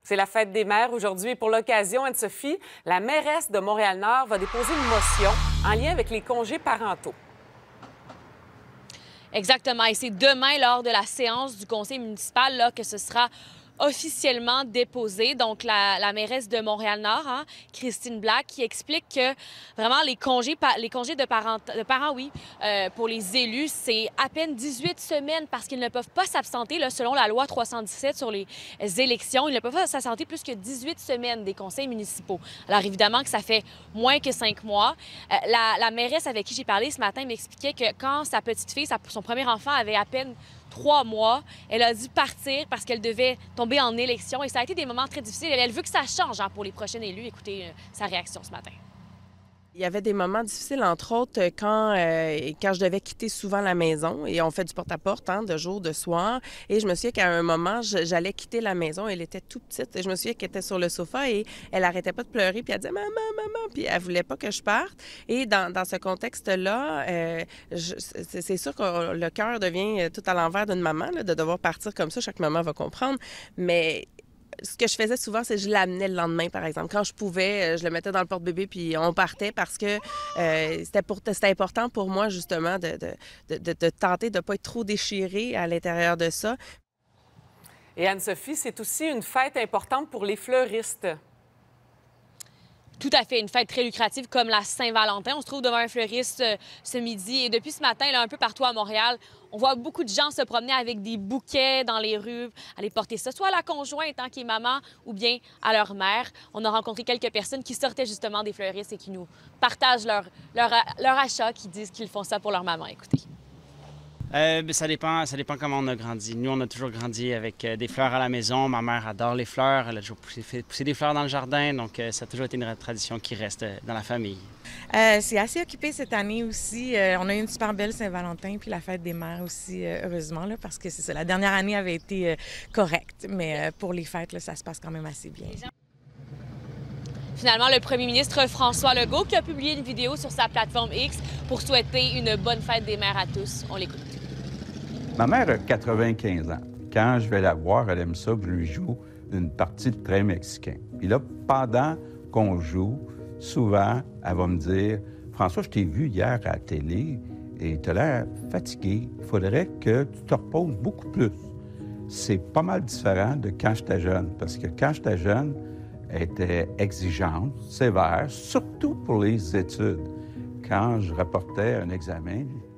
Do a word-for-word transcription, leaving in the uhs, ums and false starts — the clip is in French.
C'est la fête des mères aujourd'hui et pour l'occasion, Anne-Sophie, la mairesse de Montréal-Nord va déposer une motion en lien avec les congés parentaux. Exactement. Et c'est demain, lors de la séance du conseil municipal, là, que ce sera officiellement déposé. Donc, la, la mairesse de Montréal-Nord, hein, Christine Black, qui explique que vraiment les congés, les congés de parents, de parents oui, euh, pour les élus, c'est à peine dix-huit semaines parce qu'ils ne peuvent pas s'absenter, là, selon la loi trois cent dix-sept sur les élections. Ils ne peuvent pas s'absenter plus que dix-huit semaines des conseils municipaux. Alors, évidemment que ça fait moins que cinq mois. Euh, la, la mairesse avec qui j'ai parlé ce matin m'expliquait que quand sa petite fille, sa, son premier enfant avait à peine trois mois, elle a dû partir parce qu'elle devait tomber en élection et ça a été des moments très difficiles. Elle veut que ça change hein, pour les prochains élus. Écoutez euh, sa réaction ce matin. Il y avait des moments difficiles, entre autres, quand, euh, quand je devais quitter souvent la maison. Et on fait du porte-à-porte, hein, de jour, de soir. Et je me souviens qu'à un moment, j'allais quitter la maison. Elle était toute petite. Et je me souviens qu'elle était sur le sofa et elle arrêtait pas de pleurer. Puis elle disait « Maman, maman! » Puis elle voulait pas que je parte. Et dans, dans ce contexte-là, euh, c'est sûr que le cœur devient tout à l'envers d'une maman, là, de devoir partir comme ça. Chaque maman va comprendre. Mais ce que je faisais souvent, c'est que je l'amenais le lendemain, par exemple. Quand je pouvais, je le mettais dans le porte-bébé puis on partait parce que euh, c'était, pour, c'était important pour moi, justement, de, de, de, de tenter de ne pas être trop déchirée à l'intérieur de ça. Et Anne-Sophie, c'est aussi une fête importante pour les fleuristes. Tout à fait, une fête très lucrative comme la Saint-Valentin. On se trouve devant un fleuriste euh, ce midi et depuis ce matin, là, un peu partout à Montréal, on voit beaucoup de gens se promener avec des bouquets dans les rues, aller porter ça soit à la conjointe hein, qui est maman ou bien à leur mère. On a rencontré quelques personnes qui sortaient justement des fleuristes et qui nous partagent leur, leur, leur achat, qui disent qu'ils font ça pour leur maman. Écoutez. Euh, bien, ça dépend, ça dépend comment on a grandi. Nous, on a toujours grandi avec euh, des fleurs à la maison. Ma mère adore les fleurs. Elle a toujours poussé, fait pousser des fleurs dans le jardin. Donc, euh, ça a toujours été une tradition qui reste euh, dans la famille. Euh, c'est assez occupé cette année aussi. Euh, on a eu une super belle Saint-Valentin, puis la fête des mères aussi, euh, heureusement, là, parce que c'est ça. La dernière année avait été euh, correcte, mais euh, pour les fêtes, là, ça se passe quand même assez bien. Finalement, le premier ministre François Legault qui a publié une vidéo sur sa plateforme X pour souhaiter une bonne fête des mères à tous. On l'écoute. Ma mère a quatre-vingt-quinze ans. Quand je vais la voir, elle aime ça que je lui joue une partie de train mexicain. Puis là, pendant qu'on joue, souvent, elle va me dire « François, je t'ai vu hier à la télé et tu as l'air fatigué. Il faudrait que tu te reposes beaucoup plus. » C'est pas mal différent de quand j'étais jeune, parce que quand j'étais jeune, elle était exigeante, sévère, surtout pour les études. Quand je rapportais un examen,